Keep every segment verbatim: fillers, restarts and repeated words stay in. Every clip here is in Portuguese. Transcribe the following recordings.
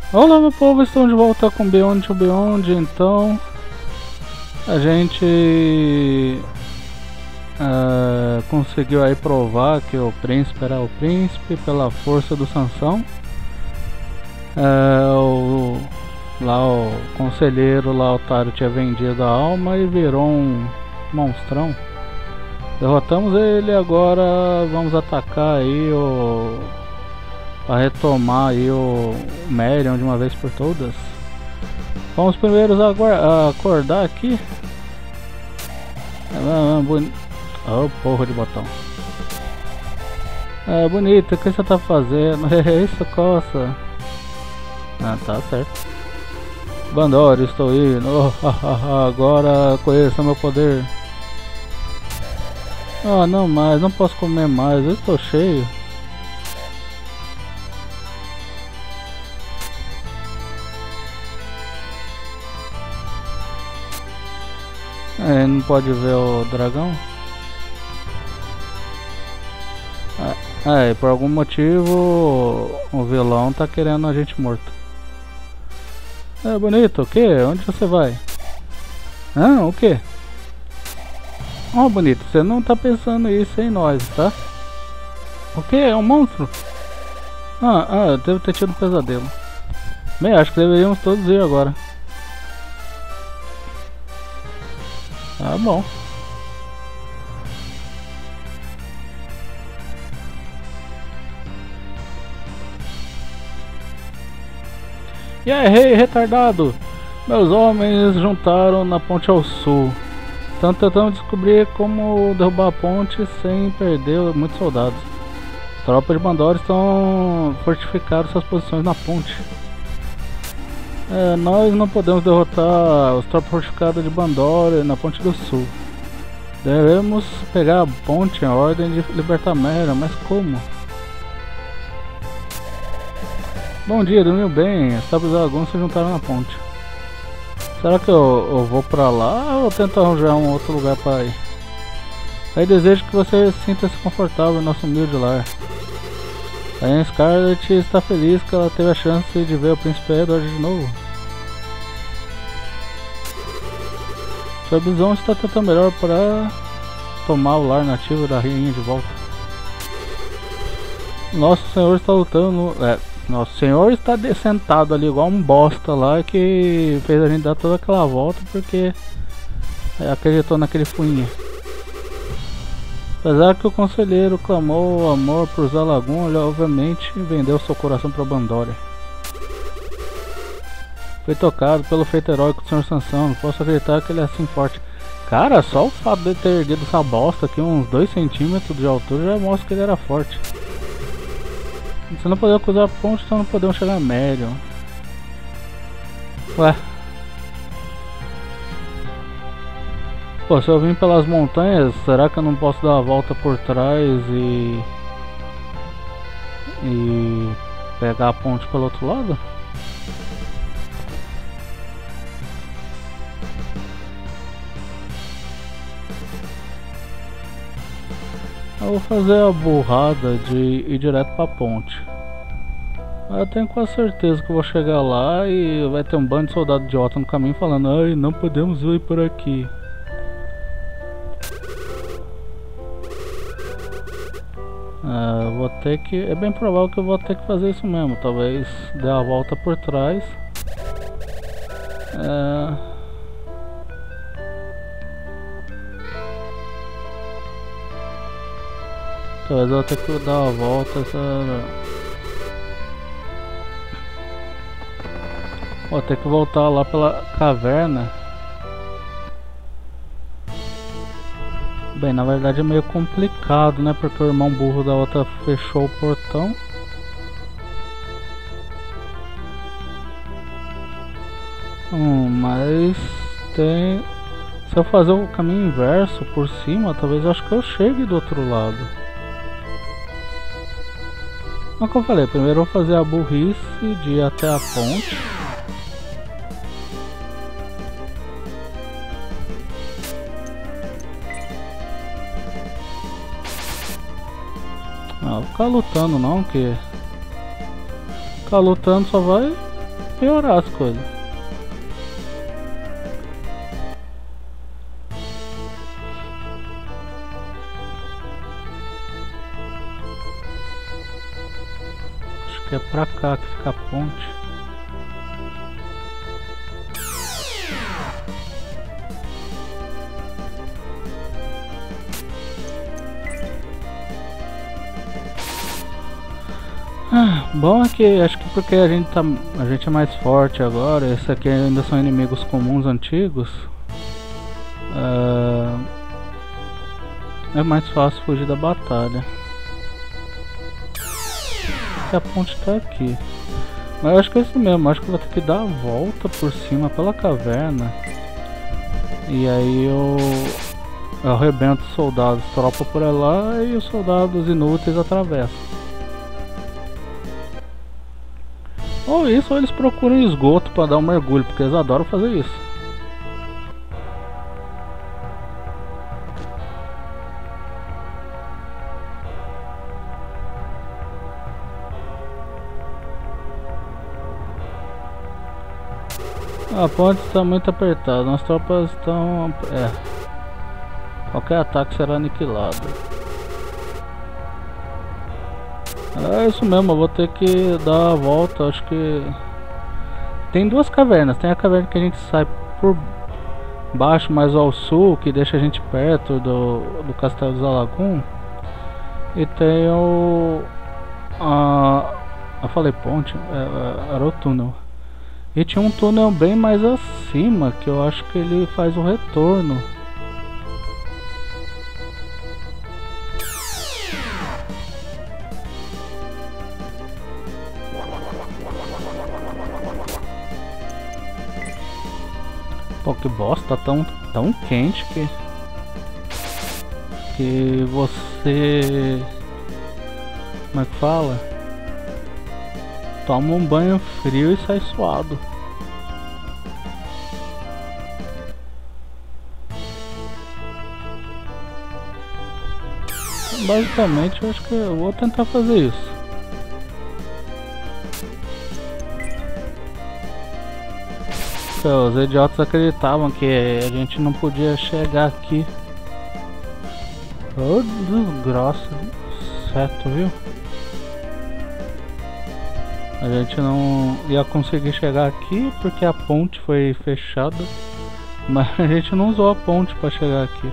Olá meu povo, estamos de volta com Beyond to Beyond. Então a gente uh, conseguiu aí provar que o príncipe era o príncipe pela força do Sansão. uh, o, Lá o conselheiro, lá o otário, tinha vendido a alma e virou um monstrão. Derrotamos ele, agora vamos atacar aí o... para retomar aí o Merion de uma vez por todas. Vamos primeiro a acordar aqui. Ah, boni... Oh, porra de botão. É bonito, o que você tá fazendo? É isso, coça. Ah, tá certo. Bandori, estou indo. Oh, agora conheça meu poder. Ah, não mais, não posso comer mais, eu estou cheio. É, não pode ver o dragão? É, por algum motivo o vilão tá querendo a gente morto. É bonito, o que? Onde você vai? Ah, o que? Oh, bonito, você não tá pensando isso em nós, tá? O que? É um monstro? Ah, ah, eu devo ter tido um pesadelo. Bem, acho que deveríamos todos ir agora. Tá bom. E aí, rei retardado! Meus homens juntaram na ponte ao sul. Estão tentando descobrir como derrubar a ponte sem perder muitos soldados. As tropas de Bandori estão fortificando suas posições na ponte. É, nós não podemos derrotar as tropas fortificadas de Bandori na ponte do sul. Devemos pegar a ponte em ordem de libertar Merion, mas como? Bom dia, dormiu bem. As tropas da Lagoon se juntaram na ponte. Será que eu, eu vou pra lá ou tento arranjar um outro lugar para ir? Aí desejo que você sinta-se confortável em nosso humilde lar. A Scarlet está feliz que ela teve a chance de ver o príncipe Edward de novo. Sua Bison está tentando melhor para tomar o lar nativo da rainha de volta. Nosso senhor está lutando... É, nosso senhor está sentado ali igual um bosta lá que fez a gente dar toda aquela volta porque acreditou naquele fuinha. Apesar que o conselheiro clamou amor por Zalagun, ele obviamente vendeu seu coração para Bandori. Foi tocado pelo feito heróico do senhor Sansão, não posso acreditar que ele é assim forte. Cara, só o fato de ter erguido essa bosta aqui uns dois centímetros de altura já mostra que ele era forte. Se não puder cruzar a ponte, então não podemos chegar a Merion. Ué. Pô, se eu vim pelas montanhas, será que eu não posso dar a volta por trás e... E... pegar a ponte pelo outro lado? Eu vou fazer a burrada de ir direto pra ponte. Eu tenho quase certeza que eu vou chegar lá e vai ter um bando de soldado idiota no caminho falando: ai, não podemos ir por aqui. É, eu vou ter que... É bem provável que eu vou ter que fazer isso mesmo. Talvez dê a volta por trás. É... Talvez eu vou ter que dar a volta. Essa... Vou ter que voltar lá pela caverna. Bem, na verdade é meio complicado, né? Porque o irmão burro da outra fechou o portão. Hum, mas tem... Se eu fazer o caminho inverso por cima, talvez eu acho que eu chegue do outro lado. Como eu falei, primeiro eu vou fazer a burrice de ir até a ponte. Não, vou ficar lutando não, que... Ficar lutando só vai piorar as coisas. Acho que é pra cá que fica a ponte. Ah, bom é que acho que porque a gente tá, a gente é mais forte agora. Esse aqui ainda são inimigos comuns antigos. Uh, é mais fácil fugir da batalha. E a ponte tá aqui. Mas eu acho que é isso mesmo. Acho que eu vou ter que dar a volta por cima pela caverna. E aí eu, eu arrebento os soldados, tropa por lá e os soldados inúteis atravessam. Ou isso, ou eles procuram esgoto para dar um mergulho, porque eles adoram fazer isso. A ponte está muito apertada, nossas tropas estão... é. Qualquer ataque será aniquilado. É isso mesmo, eu vou ter que dar a volta. Acho que tem duas cavernas. Tem a caverna que a gente sai por baixo, mais ao sul, que deixa a gente perto do, do Castelo dos Alagum. E tem o... a, eu falei ponte, é, era o túnel. E tinha um túnel bem mais acima, que eu acho que ele faz o retorno. Pô, que bosta, tá tão, tão quente que... Que você... Como é que fala? Toma um banho frio e sai suado. Basicamente, eu acho que eu vou tentar fazer isso. Os idiotas acreditavam que a gente não podia chegar aqui. Ô, desgraça, certo, viu? A gente não ia conseguir chegar aqui porque a ponte foi fechada. Mas a gente não usou a ponte para chegar aqui.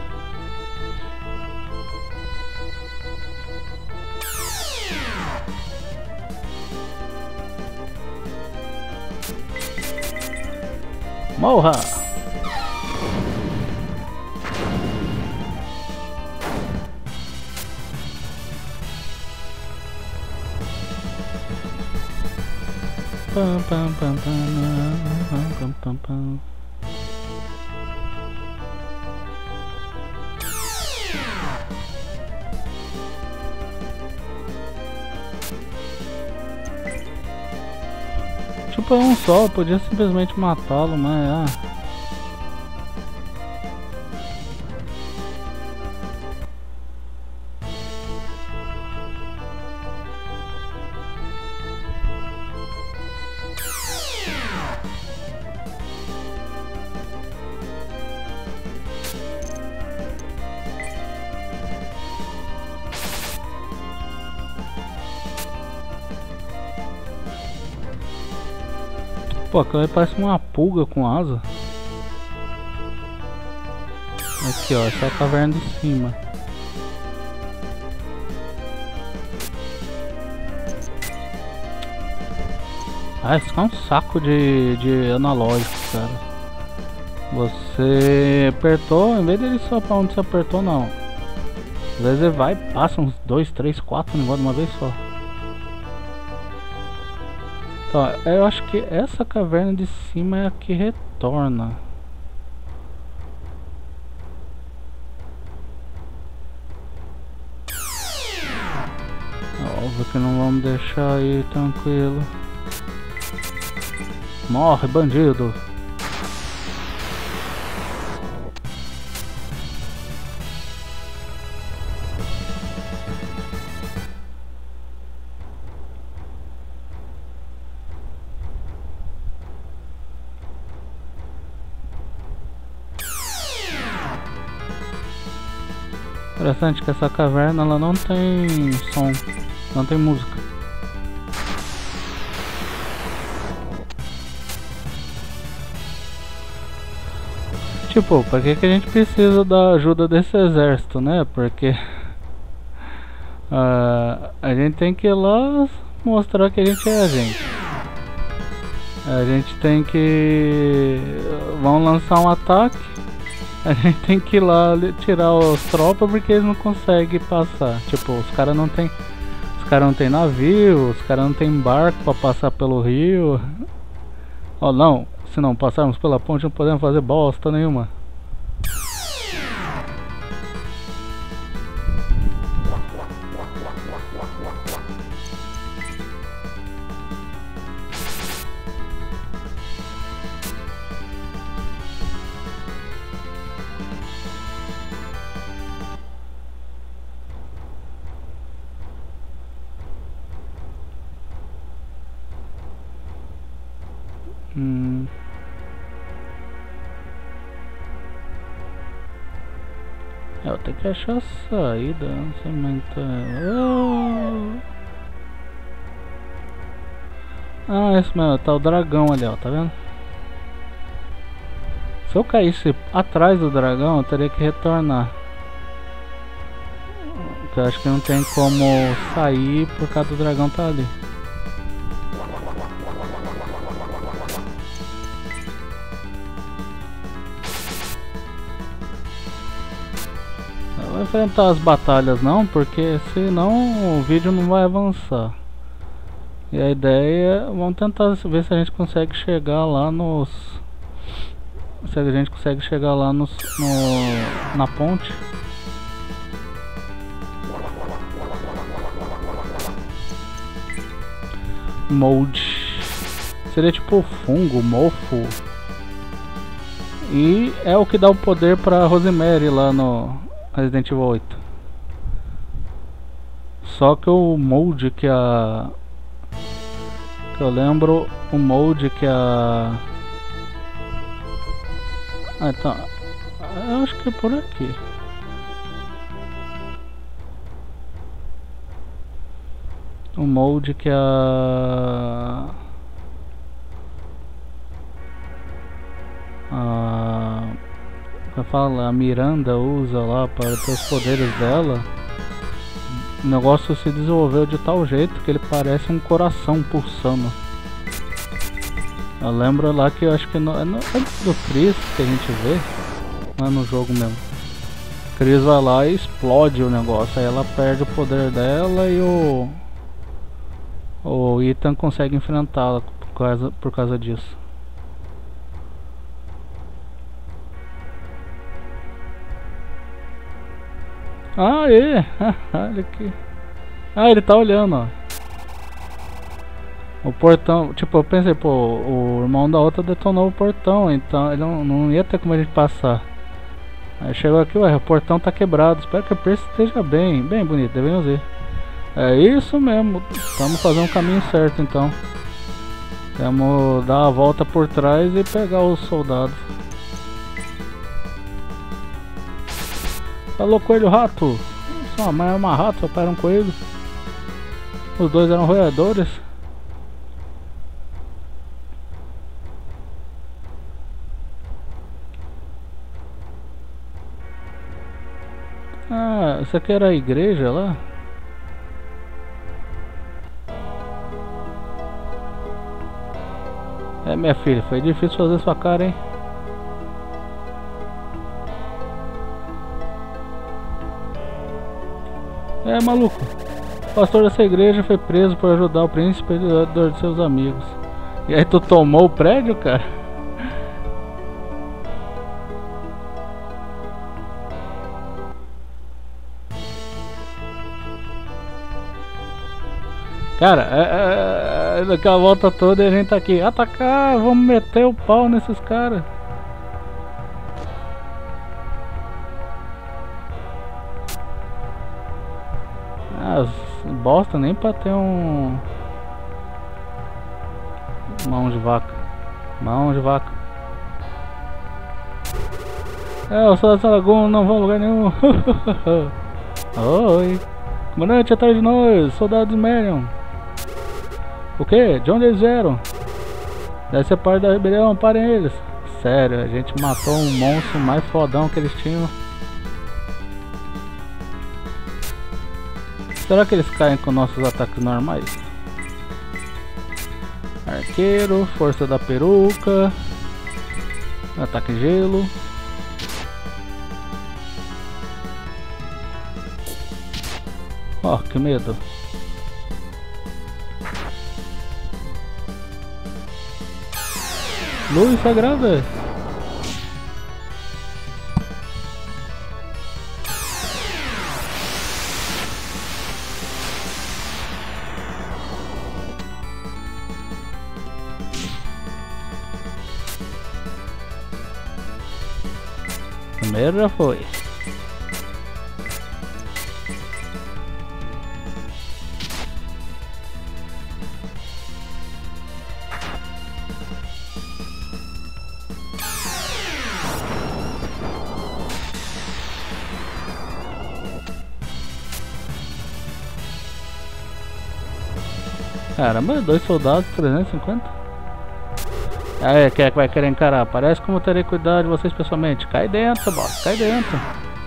Morra! Pam, pam, pam, pam, pam, pam, pam. Tipo, é um só, eu podia simplesmente matá-lo, mas ah. Pô, aquilo aí parece uma pulga com asa. Aqui ó, essa é a caverna de cima. Ah, isso é um saco de, de analógico, cara. Você apertou, em vez dele só pra onde você apertou, não. Às vezes ele vai e passa uns dois, três, quatro negócios de uma vez só. Então, eu acho que essa caverna de cima é a que retorna. Óbvio que não vamos deixar aí tranquilo. Morre, bandido! Interessante que essa caverna ela não tem som, não tem música. Tipo, pra que, que a gente precisa da ajuda desse exército, né? Porque uh, a gente tem que ir lá mostrar que a gente é a gente. A gente tem que... Vão lançar um ataque. A gente tem que ir lá tirar os tropas porque eles não conseguem passar. Tipo, os caras não tem... Os caras não tem navio, os caras não tem barco pra passar pelo rio. Oh não, se não passarmos pela ponte não podemos fazer bosta nenhuma. Hum. Eu tenho que achar a saída, não sei muito. Oh. Ah, esse mesmo, tá o dragão ali, ó, tá vendo? Se eu caísse atrás do dragão, eu teria que retornar. Porque eu acho que não tem como sair por causa do dragão tá ali. Não vou enfrentar as batalhas não, porque senão o vídeo não vai avançar. E a ideia é, vamos tentar ver se a gente consegue chegar lá nos... Se a gente consegue chegar lá nos, no, na ponte. Mold. Seria tipo fungo, mofo. E é o que dá o poder pra Rosemary lá no Resident Evil oito. Só que o Mold que a... Que eu lembro, o Mold que a... Ah, então... Eu acho que é por aqui. O Mold que a... A... Como fala, a Miranda usa lá para ter os poderes dela. O negócio se desenvolveu de tal jeito que ele parece um coração pulsando. Eu lembro lá que eu acho que no, é no, antes do Chris que a gente vê, não é no jogo mesmo. Chris vai lá e explode o negócio, aí ela perde o poder dela e o o Ethan consegue enfrentá-la por causa, por causa disso. Ah, é! Olha aqui. Ah, ele tá olhando, ó. O portão, tipo, eu pensei, pô, o irmão da outra detonou o portão, então ele não, não ia ter como a gente passar. Aí chegou aqui, ué, o portão tá quebrado, espero que o preço esteja bem, bem bonito, devemos ver. É isso mesmo, estamos fazendo o caminho certo então. Temos dar a volta por trás e pegar os soldados. Falou coelho rato. Sua mãe é uma rato, seu pai era um coelho. Os dois eram roedores. Ah, isso aqui era a igreja lá? É, minha filha, foi difícil fazer sua cara, hein? É, maluco. O pastor dessa igreja foi preso por ajudar o príncipe e de seus amigos. E aí tu tomou o prédio, cara? Cara, é, é, daquela volta toda e a gente tá aqui. Atacar, vamos meter o pau nesses caras. Ah, bosta, nem pra ter um... Mão de vaca. Mão de vaca. É, os soldados da lagoa não vão a lugar nenhum. Oi. Comandante, atrás de nós, soldados Marion. O que? De onde eles vieram? Deve ser parte da rebelião, parem eles. Sério, a gente matou um monstro mais fodão que eles tinham. Será que eles caem com nossos ataques normais? Arqueiro, força da peruca, ataque gelo. Oh, que medo. Luz sagrada. Primeiro já foi. Caramba, dois soldados, trezentos e cinquenta. Aí, quem é que vai querer encarar? Parece como eu terei cuidado de vocês pessoalmente. Cai dentro, boss, cai dentro.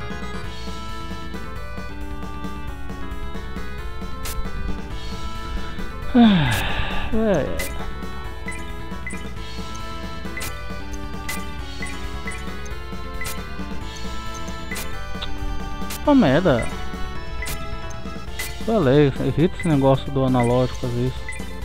É, é. Oh, merda. Falei, irrita esse negócio do analógico às vezes.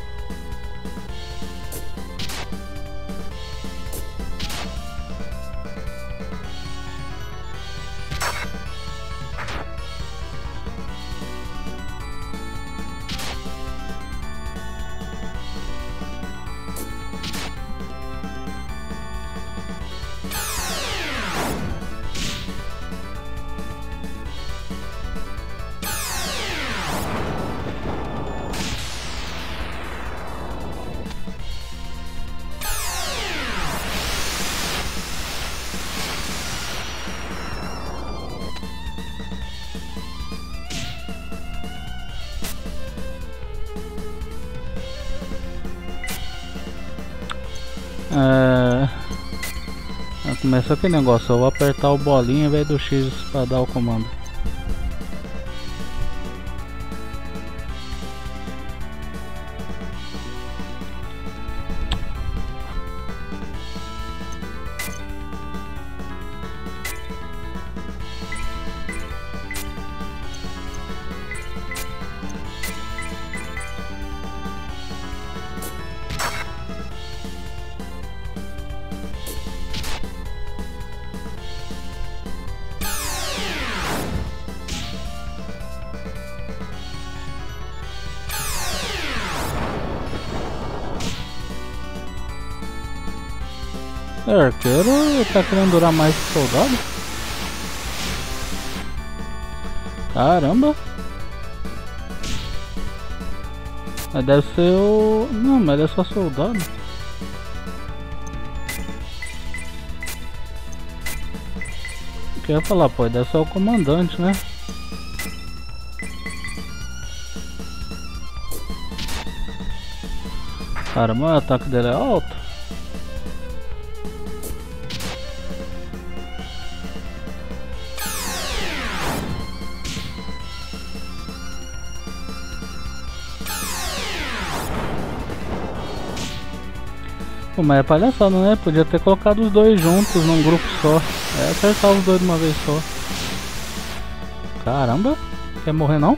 É... Começou aquele negócio, eu vou apertar o bolinho ao invés do X para dar o comando. É, arqueiro tá querendo durar mais que soldado? Caramba! Mas deve ser o... Não, mas ele é só soldado. O que eu ia falar, pô, deve ser o comandante, né? Caramba, o ataque dele é alto. Pô, mas é palhaçada, né? Podia ter colocado os dois juntos num grupo só. É acertar os dois de uma vez só. Caramba, quer morrer não?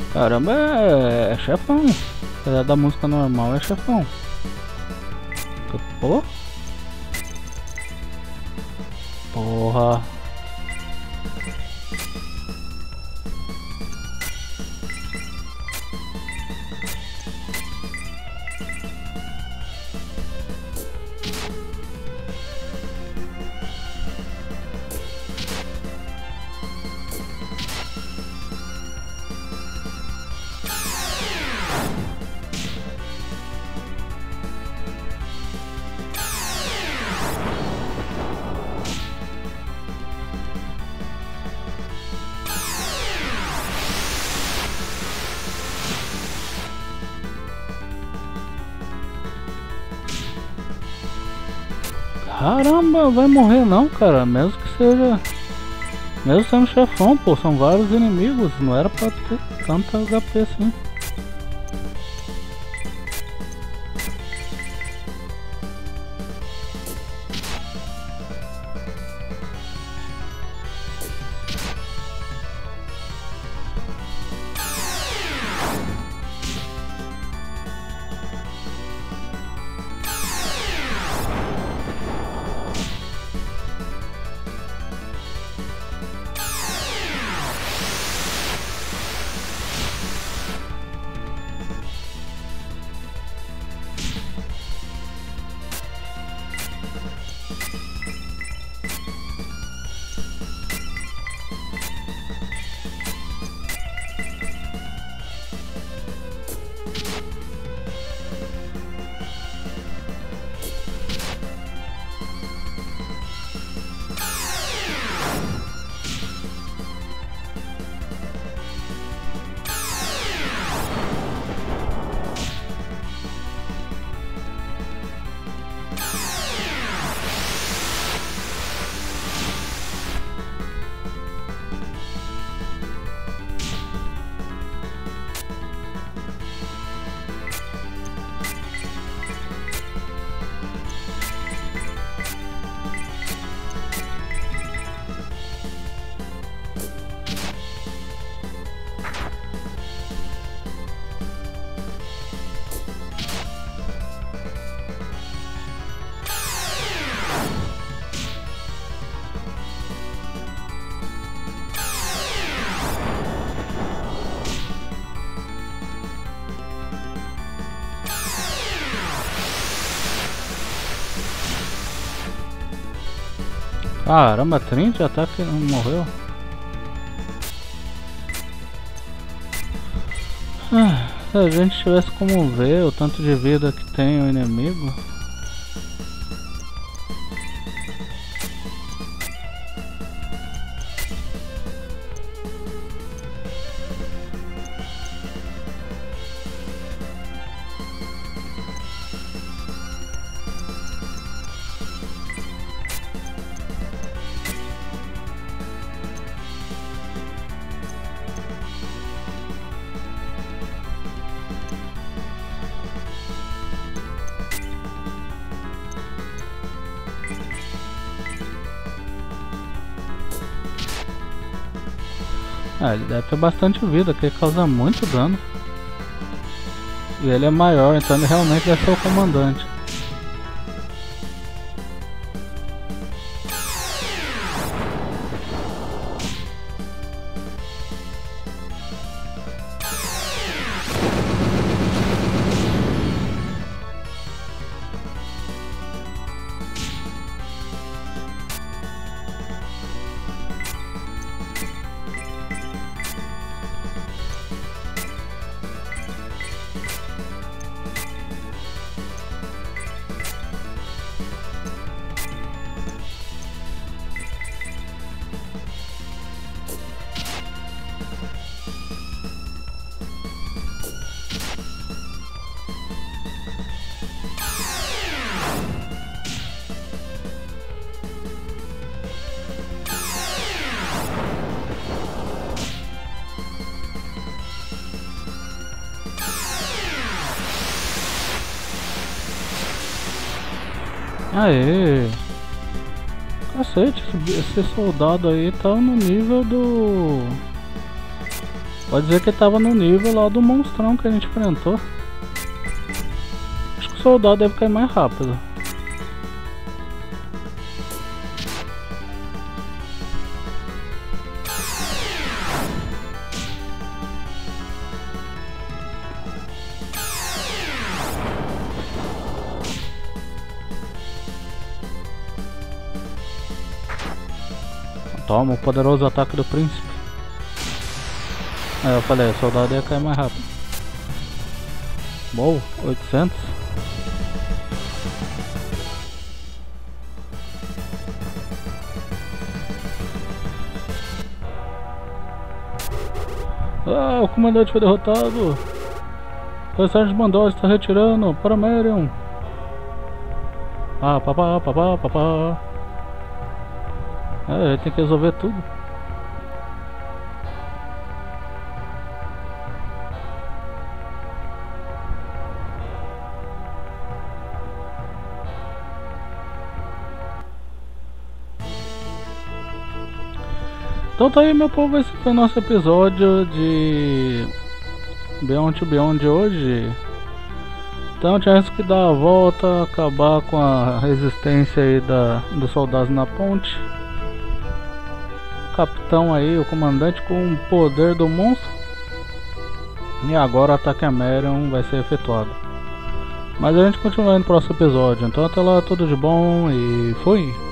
Caramba, é, é chefão. Apesar da música normal, é chefão. Pô. Porra. Caramba, vai morrer não, cara. Mesmo que seja... Mesmo sendo chefão, pô. São vários inimigos. Não era pra ter tanto H P assim. Caramba, trinta de ataque não morreu. Ah, se a gente tivesse como ver o tanto de vida que tem o inimigo. Ah, ele deve ter bastante vida, que ele causa muito dano. E ele é maior, então ele realmente deve ser o comandante. Aê! Cacete, esse, esse soldado aí tá no nível do... Pode dizer que ele tava no nível lá do monstrão que a gente enfrentou. Acho que o soldado deve cair mais rápido. Toma o poderoso ataque do príncipe. É, eu falei, o soldado ia cair mais rápido. Bom, oitocentos. Ah, o comandante foi derrotado. O Sargent Bandol está retirando para Marion. Ah, papá, papá, papá. É, ele tem que resolver tudo. Então tá aí, meu povo, esse foi o nosso episódio de Beyond to Beyond de hoje. Então tivemos que dar a volta, acabar com a resistência aí da, dos soldados na ponte. O capitão aí, o comandante com o poder do monstro. E agora o ataque a Marion vai ser efetuado. Mas a gente continua no próximo episódio. Então até lá, tudo de bom e fui!